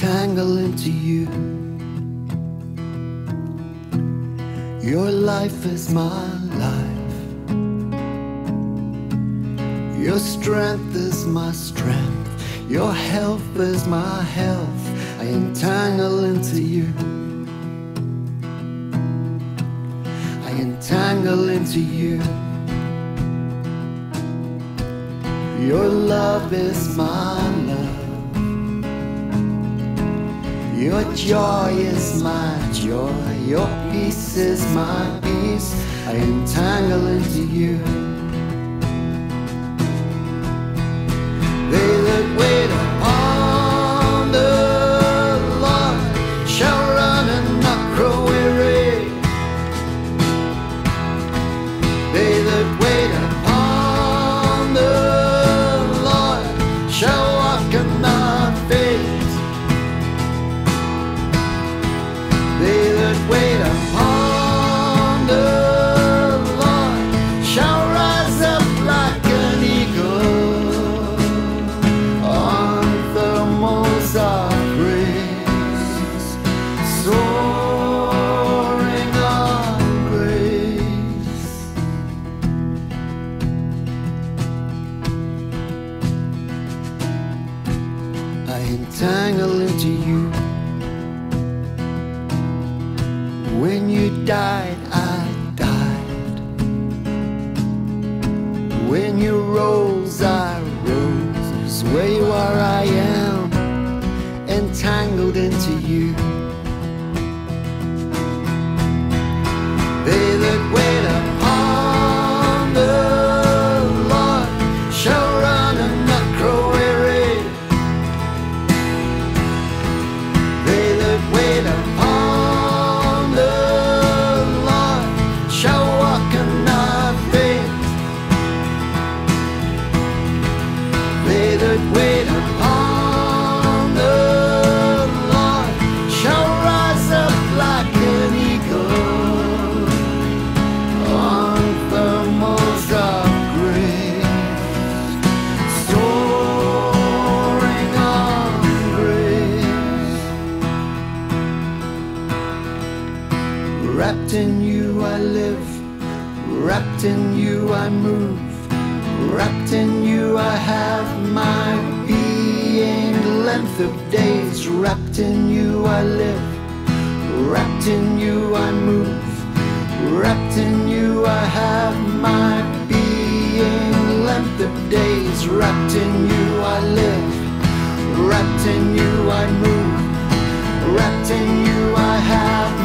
entangle into you. Your life is my life. Your strength is my strength. Your health is my health. I entangle into you. I entangle into you. Your love is my love. Your joy is my joy. Your peace is my peace. I entangle into you. They that wait upon the Lord shall run and not grow weary. They that wait upon the Lord shall walk and not faint. They that wait upon the Lord shall rise up like an eagle on thermals of grace, soaring on grace. I entangle into you. When you died, I died. When you rose, I rose. Where you are, I am entangled into you. They that wait upon the Lord shall run and not grow weary. They that wait upon the Lord shall walk and not faint. They that wait upon the Lord shall rise up like an eagle on thermals of grace, soaring on grace. Wrapped in you I live, wrapped in you I move, wrapped in you I have my being. Length of days, wrapped in you I live, wrapped in you I move, wrapped in you I have my being. Length of days, wrapped in you I live, wrapped in you I move, wrapped in you I have